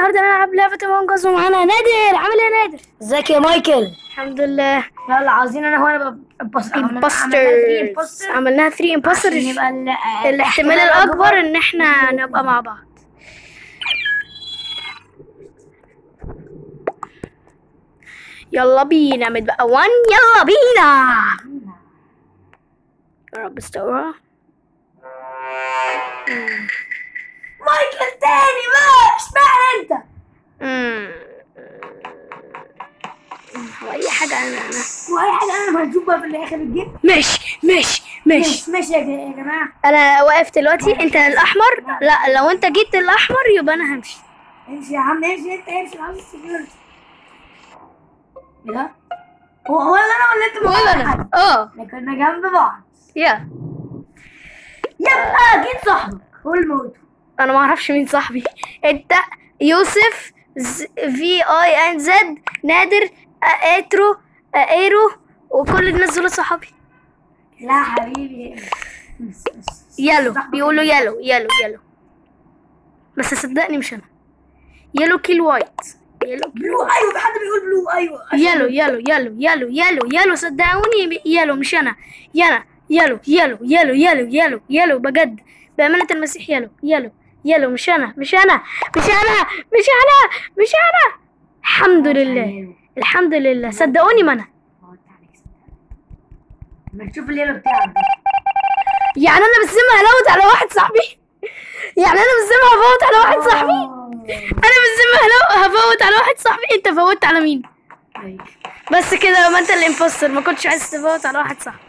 النهارده هنلعب لعبة امونج اس ومعانا نادر. عامل ايه يا نادر؟ ازيك يا مايكل؟ الحمد لله. يلا عاوزين انا هو انا امبوسترز. عملناها 3 امبوسترز. يبقى الاحتمال الاكبر ان احنا نبقى مع بعض. يلا بينا متبقى 1. يلا بينا. يا رب استوى. مايكل تاني بقى، اشمعنى انت؟ هو اي حاجة انا واي حاجه انا هنشوف بقى في الاخر الجيم. ماشي يا جماعه. انا واقف دلوقتي. انت الاحمر. لا لو انت جيت الاحمر يبقى انا همشي. امشي يا عم، امشي انت، امشي. عاوز السكيورتي. ايه ده؟ هو ولا انا ولا انت؟ ولا انا. احنا كنا جنب بعض. يا يبقى اكيد صاحبك هو الموت. انا ما اعرفش مين صاحبي. انت يوسف في اي ان زد نادر اترو ايرو وكل الناس دول صحابي. لا حبيبي. يالو بيقولوا يالو بس صدقني مش انا. يالو كيل وايت. يالو بلو. ايوه، في حد بيقول بلو. ايوه يالو صدقوني. يالو مش انا. يالو بجد بأمانة المسيح. يالو مش انا. الحمد لله صدقوني ما انا. ما تشوف اليلو بتاعك ده. يعني انا بالذمة هلوت على واحد صاحبي. هفوت على واحد صاحبي. هفوت على واحد صاحبي. انت فوتت على مين؟ بس كده ما انت الامبوستر. ما كنتش عايز تفوت على واحد صاحبي.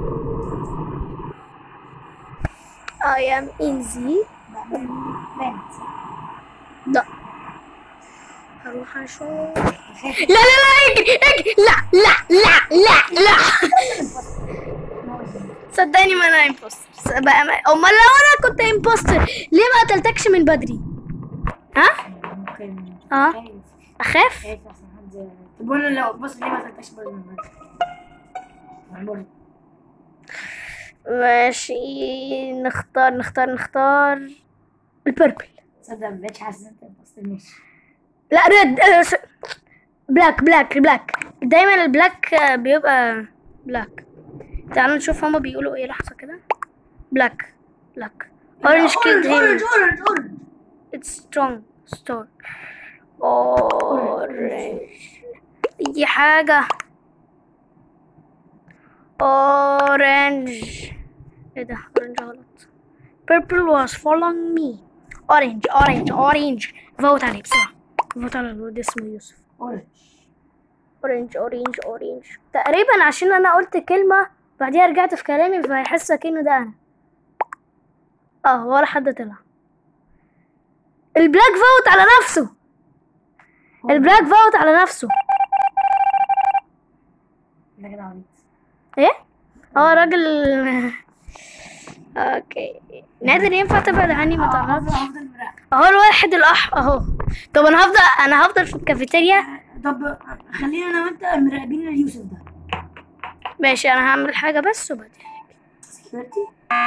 I am easy. لا هروح اشوف. لا اجري. لا صدقني ما انا امبوستر. امال لو انا كنت امبوستر ليه ما قتلتكش من بدري؟ ها؟ اخاف. طب وانا لو بص ليه ما قتلتش من بدري؟ ماشي. نختار البيربل. تصدق ما بقتش حاسس انت امبوستر. ماشي. لا ريد. بلاك دايما البلاك بيبقى بلاك. تعالوا نشوف هما بيقولوا ايه. لحظة كده. بلاك اورنج كيلد هيم. اورنج اتس سترونج ستور. اورنج اي حاجة. اورنج. ايه ده؟ اورنج غلط. purple was following me. اورنج فوت عليه بسرعة. فوت على الواد اسمه يوسف. اورنج تقريبا عشان انا قلت كلمة بعديها رجعت في كلامي فهيحس كأنه ده انا. ولا حد طلع. البلاك فوت على نفسه. ده كده عبيط. ايه؟ راجل. اوكي نادر ينفع تبعد عني ما تقربش. اهو الواحد الاحمر اهو. طب انا هفضل في الكافيتيريا. طب خلينا انا وانت مراقبين اليوسف ده. ماشي انا هعمل حاجة بس وبعدين سكيورتي.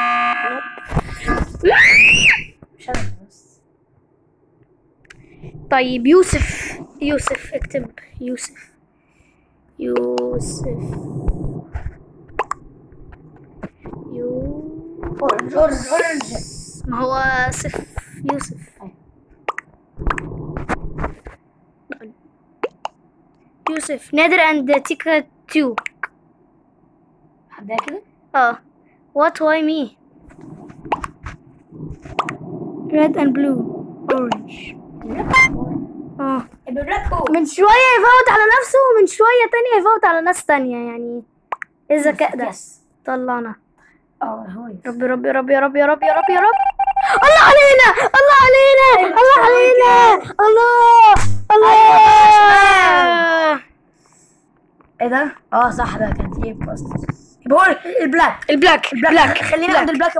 مش انا بس. طيب يوسف اكتب يوسف. اورنج. ما هو يوسف. يوسف نادر and تيكا 2. حد كده؟ what why me red and blue orange. من شوية يفوت على نفسه ومن شوية تانية يفوت على ناس تانية. يعني ايه الذكاء ده؟ طلعنا. ربي الله علينا. الله. ايه ده؟ صح، ده كان فيه بوستر. بقول البلاك. خلينا عند البلاك.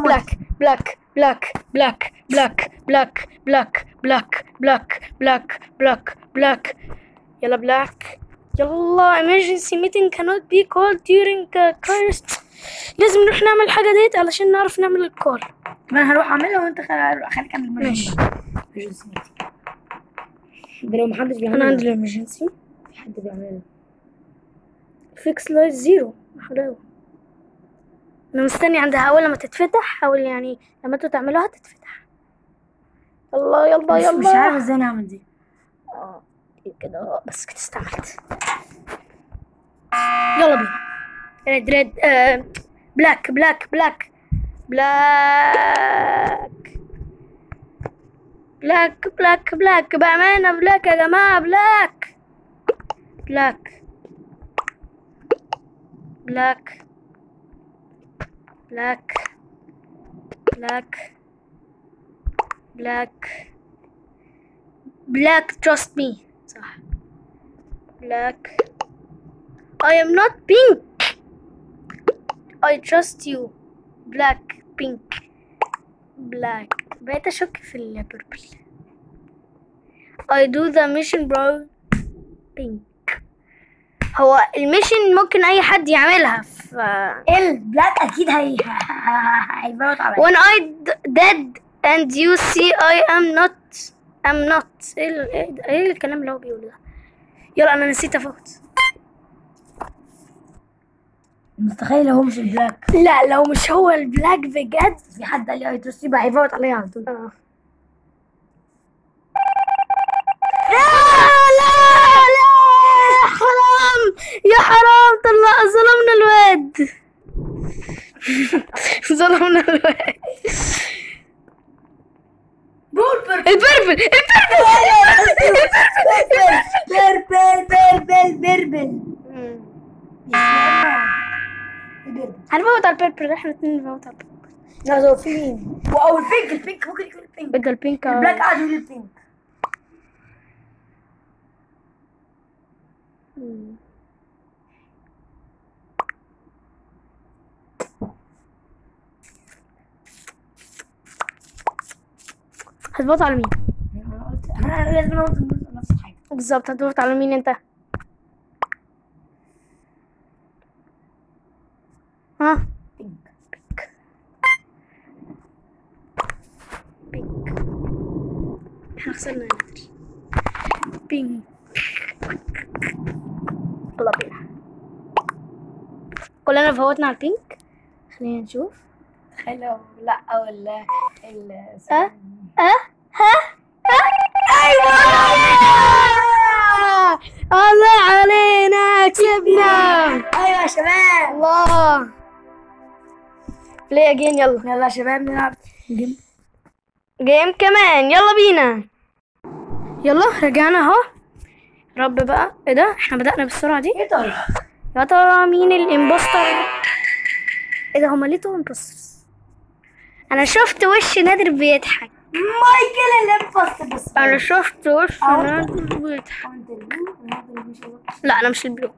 بلاك. يلا بلاك. يلا emergency meeting cannot be called during curse. لازم نروح نعمل حاجة ديت علشان نعرف نعمل الكول. ما انا هروح اعملها وانت خليك عند ماشي. ده لو محدش بيعمل انا عندي الامرجنسي. في حد بيعملها. فيكس لايت زيرو حلاوه. انا مستني عندها اول لما تتفتح، حاول يعني لما انتوا تعملوها تتفتح. يلا يلا يلا. مش عارف ازاي نعمل دي. كده بس كده استعملت. يلا بينا. ريد بلاك بلاك بلاك بلاك بلاك بلاك بلاك بأمانة بلاك يا جماعة. بلاك بلاك بلاك بلاك بلاك بلاك بلاك trust me. صح. بلاك. I am not pink. I trust you. black pink black. بقيت أشك في البيربل. I do the mission bro. pink. هو الميشن ممكن أي حد يعملها البلاك اكيد هيموت عليا. when I dead and you see I am not. ايه الكلام اللي هو بيقوله ده؟ يلا أنا نسيت أفوت. مستحيل هو مش البلاك. لا لو مش هو البلاك بجد. في حد قال لي اي تروس يبقى هيفوت عليا على طول. لا لا لا حرام يا حرام. طلع ظلمنا الواد. ظلمنا الواد. البربل بربل. هنفوت على البيربل. احنا اتنين نفوت على البيربل. لا ده في مين؟ او البينك ممكن يكون البينك. بدل البينك. البلاك قاعد يقول البينك. هتفوت على مين؟ انا لازم اوصل نفس الحاجه بالظبط. هتفوت على مين انت؟ ها؟ بينك. بينك. احنا خسرنا يا نادر. بينك. يلا بينا. كلنا فوتنا على البينك. خلينا نشوف. حلو. لا ولا ايوه الله علينا كسبنا. ايوه يا شباب. الله. بلاي اجين. يلا يلا يا شباب نلعب جيم كمان. يلا بينا. يلا رجعنا اهو. رب بقى. ايه ده؟ احنا بدأنا بالسرعة دي. ايه طيب؟ يا ترى مين الامبوستر؟ ايه ده؟ هما ليه تو امبوسترز؟ انا شفت وش نادر بيضحك. مايكل الامبوستر. بس انا شفت وش نادر بيضحك. لا انا مش البلو.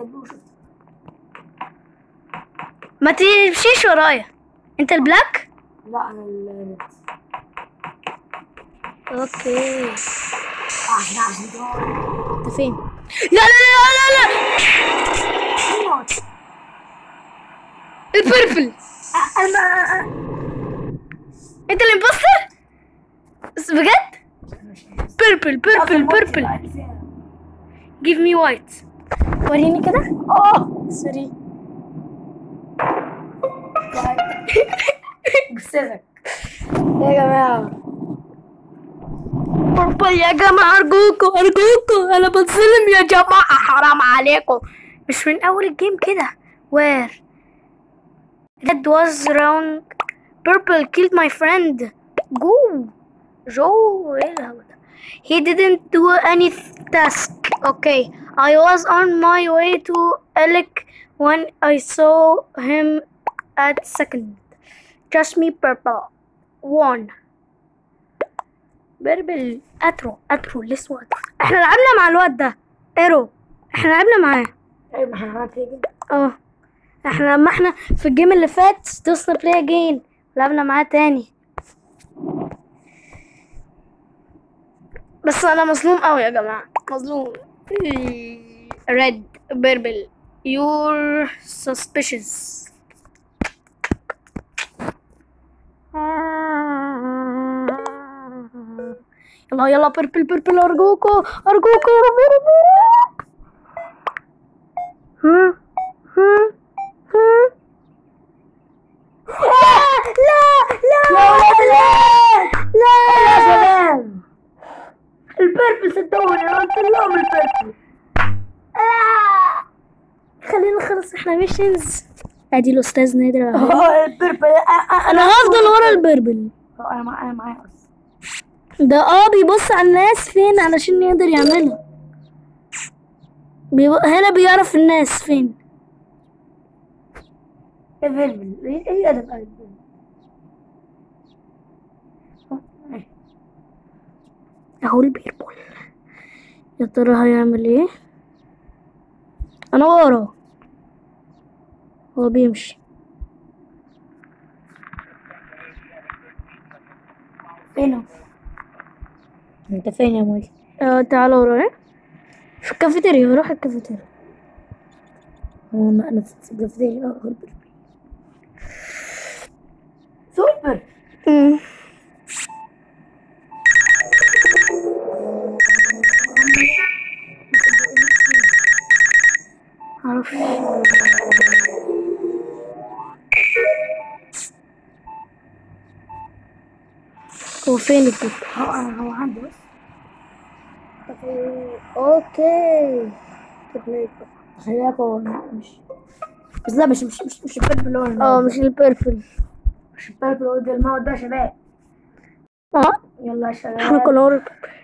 ما تمشيش ورايا. انت البلاك؟ لا انا الريد. اوكي. احنا عشان انت فين؟ لا لا لا لا لا. البيربل. انت الامبوستر؟ بس بجد؟ بيربل. give me white. وريني كده. سوري. بسيبك يا جماعة. بيربل يا جماعة. ارجوكوا انا بتظلم يا جماعة. حرام عليكم. مش من اول الجيم كده. where that was wrong. purple killed my friend. جو ايه الهبل ده؟ he didn't do any task. okay I was on my way to Alec when I saw him at second. trust me purple one. بربل اترو لسه اترو. احنا لعبنا مع الواد ده ايرو. احنا لعبنا معاه. ايوه ما احنا عملنا كده. احنا لما احنا في الجيم اللي فات دوسنا بلاي اجين لعبنا معاه تاني. بس انا مظلوم قوي يا جماعه. مظلوم. ريد بيربل you're suspicious. يلا يلا بيربل بيربل ارجوكوا ارجوكوا ها ها ها لا يا سلام. البيربل صدقوني انا قلت لهم البيربل. خلينا نخلص احنا ميشنز. ادي الاستاذ نادر اهو. البيربل انا هفضل ورا البربل. انا معايا اصلا. ده بيبص على الناس فين علشان يقدر يعملها. هنا بيعرف الناس فين. البيربل ايه ده بقى البيربل؟ اهو البيربل. يا ترى هيعمل ايه؟ انا ورا. هو بيمشي. فينه؟ انت فين يا موسى؟ تعال ورا. في الكافيتيريا. روح الكافيتيريا. انا في الكافيتيريا. سوبر. معرفش. هو فين البيت؟ هو عنده بس. اوكي. خلي بالك هو مش بس. لا مش البيربل هو مش البيربل. مش البيربل هو ده الموت ده يا شباب. يلا يا شباب. احنا كنا ورا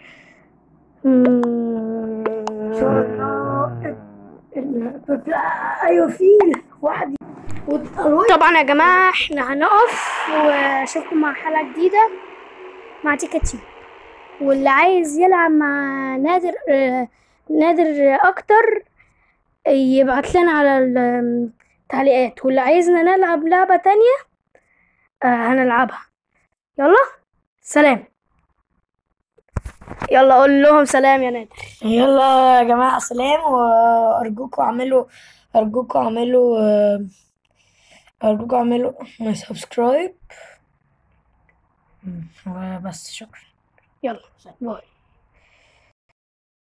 البيربل. ايوه في واحد. طبعا يا جماعة احنا هنقف واشوفكم مع حلقة جديدة مع تيكاتشي. واللي عايز يلعب مع نادر اكتر يبعت لنا على التعليقات. واللي عايزنا نلعب لعبة تانية هنلعبها. يلا سلام. يلا قول لهم سلام يا نادر. يلا يا جماعة سلام. وارجوكم اعملوا سبسكرايب. وبس شكرا. يلا باي.